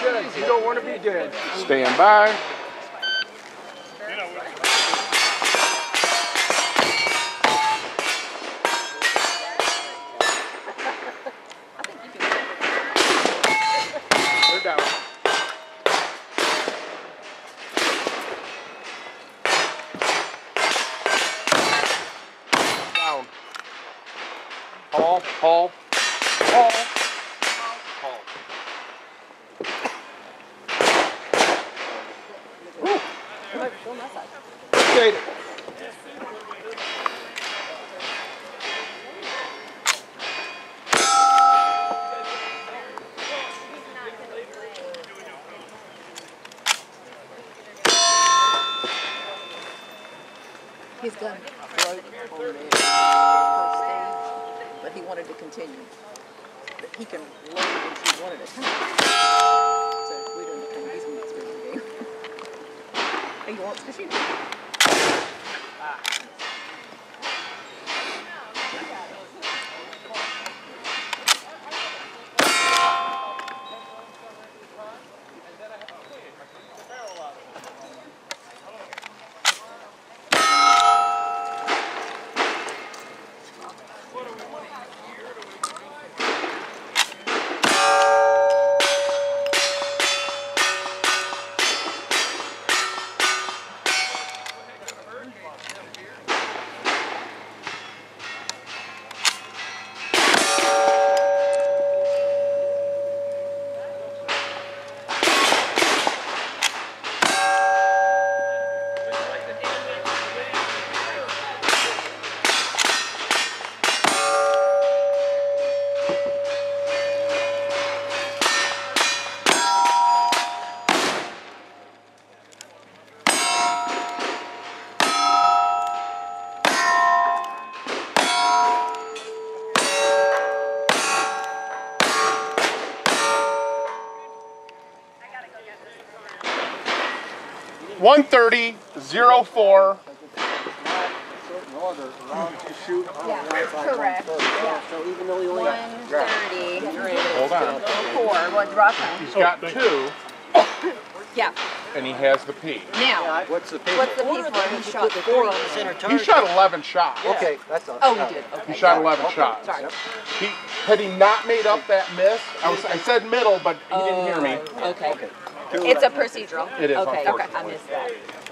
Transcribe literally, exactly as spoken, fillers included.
good. You don't want to be good. Stand by. They're down. Down. Haul, haul, haul, haul. Okay. He's done broke on the first stage, but he wanted to continue. But he can load and shoot one at a time. So we don't think he's going to experience the game. He wants to shoot. Ah. one thirty, zero four. Yeah, correct. Yeah. So even though he only one thirty. Hold on. Four. What drop him? He's got two, Yeah. and he has the P. Now, what's the P? what's the P for? He shot four on the center target. He shot eleven shots. Okay, that's all. Oh, he did. Okay. He shot eleven Okay. shots. Sorry. He, had he not made up that miss, I, was, I said middle, but he didn't hear me. Okay. It's a procedural. It is, Okay. Okay. I unfortunately. missed that.